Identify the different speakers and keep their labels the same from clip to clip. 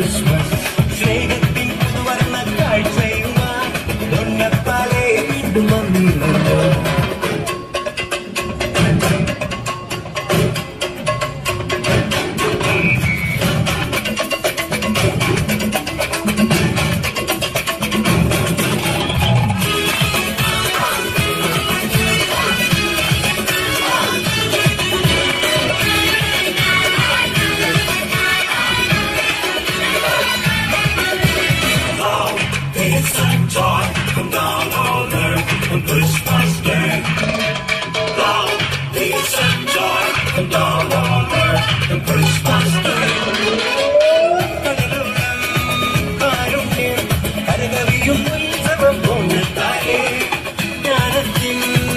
Speaker 1: Christmas സ്നേഹത്തിൻ പുതുവർണ്ണ കാഴ്ചയുമായി ഒന്നപ്പാലേ വീണ്ടും വന്നിരുന്നു. Come down on earth on Christmas Day. Love, peace and joy. Come down on earth on Christmas Day. കരകവിയും ഉത്സവം പൊന്നത്താലേ ജ്ഞാനത്തിൻ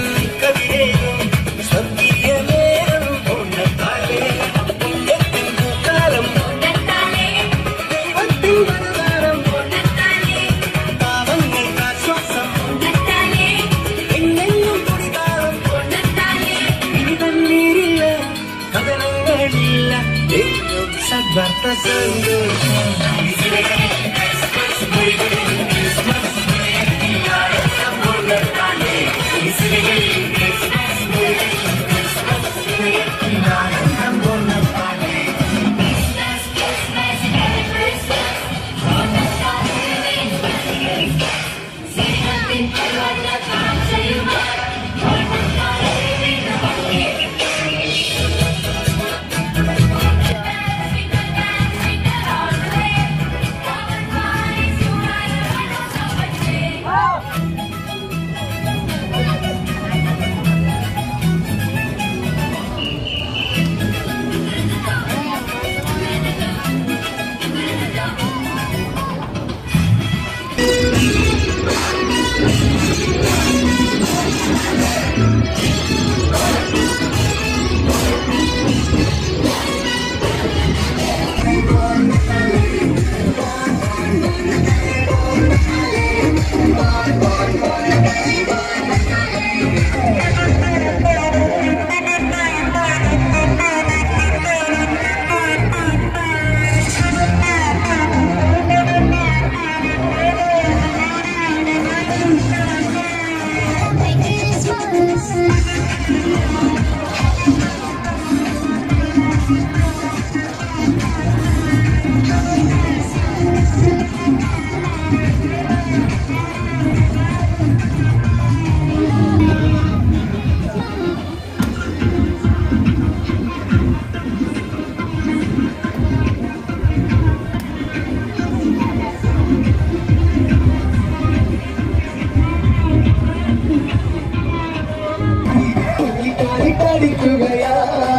Speaker 1: കവിതയും സ്വർഗീയമേറും പൊന്നത്താലേ പുണ്യത്തിൻ പൂക്കാലം പൊന്നത്താലേ ദൈവത്തിൻ വരദാനം പൊന്നത്താലേ പാവങ്ങൾക്ക് ആശ്വാസം പൊന്നത്താലേ എന്നെന്നും തുടിതാളം പൊന്നത്താലേ ഇനി കണ്ണീരില്ല കഥനങ്ങളില്ല എന്നും സദ്വാർത്ത സന്തോഷം.
Speaker 2: കളിക്കുകയാ